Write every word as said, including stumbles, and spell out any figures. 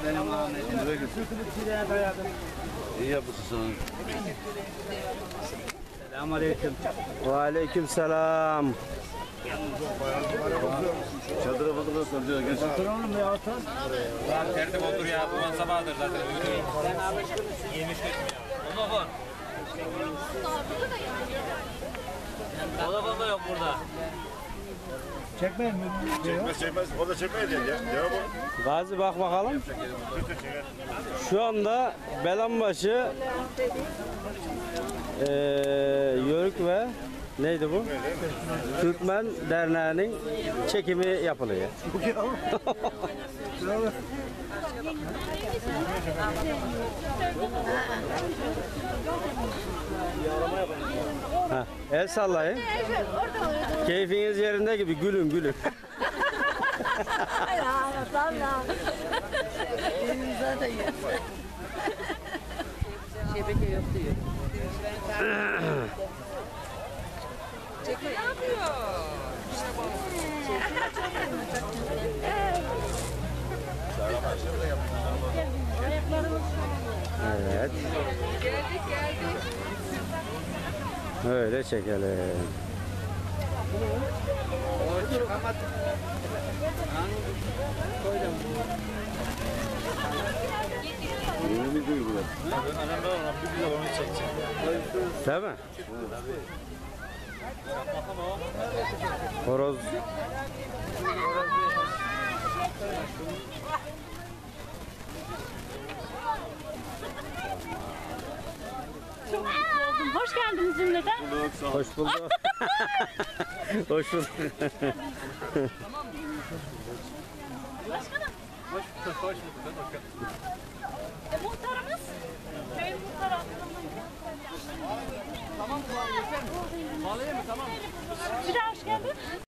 Benim Ahmet'im. İyi yapmışsın. Selamünaleyküm. Ve aleyküm selam. Çadıra bakıda sarıyor. Gençler. Oturalım ya otur. Lan tertip otur ya. Bu sabahdır zaten. Yemiş götüm ya. Ona bak. Telefon da yok burada. Çekmeyin mi? Çekmez çekmez. O da çekmeye değil ya. Cevap o. Gazi bak bakalım. Şu anda Belanbaşı eee Yörük ve neydi bu? Türkmen Derneği'nin çekimi yapılıyor. Ha, el sallayın. Keyfiniz yerinde gibi gülün gülün. Şebeke yok diyor. Ne yapıyor? Evet. Geldik geldik. Öyle çekelim. Yeni değil bu. Önemli olan bir güzel onu çekecek. Değil mi? Horoz. Hoş geldiniz cümleten. Hoş bulduk. Hoş bulduk. Başkanım. Hoş bulduk, hoş bulduk. E, muhtarımız. Köyün muhtarı. Tamam, yeter mi? Bağlayayım mı? Tamam. Bir daha hoş geldin.